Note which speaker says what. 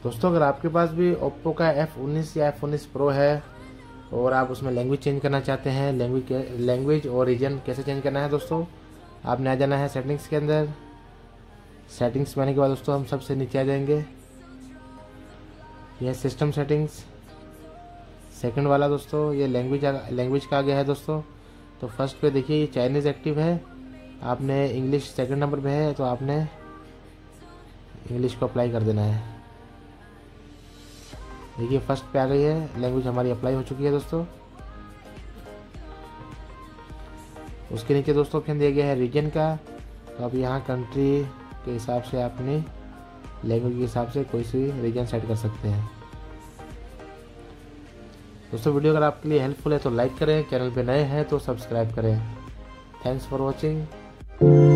Speaker 1: दोस्तों अगर आपके पास भी ओप्पो का F19 या F19 प्रो है और आप उसमें लैंग्वेज चेंज करना चाहते हैं, लैंग्वेज और रीजन कैसे चेंज करना है दोस्तों, आपने आ जाना है सेटिंग्स के अंदर। सेटिंग्स में आने के बाद दोस्तों हम सबसे नीचे आ जाएंगे, यह सिस्टम सेटिंग्स सेकंड वाला दोस्तों, ये लैंग्वेज का आ गया है दोस्तों। तो फर्स्ट पे देखिए ये चाइनीज़ एक्टिव है, आपने इंग्लिश सेकंड नंबर पे है तो आपने इंग्लिश को अप्लाई कर देना है। देखिए फर्स्ट पे आ गई है, लैंग्वेज हमारी अप्लाई हो चुकी है दोस्तों। उसके नीचे दोस्तों ऑप्शन दिया गया है रीजन का, तो आप यहाँ कंट्री के हिसाब से अपनी लैंग्वेज के हिसाब से कोई सी रीजन सेट कर सकते हैं। दोस्तों वीडियो अगर आपके लिए हेल्पफुल है तो लाइक करें, चैनल पे नए हैं तो सब्सक्राइब करें। Thanks for watching.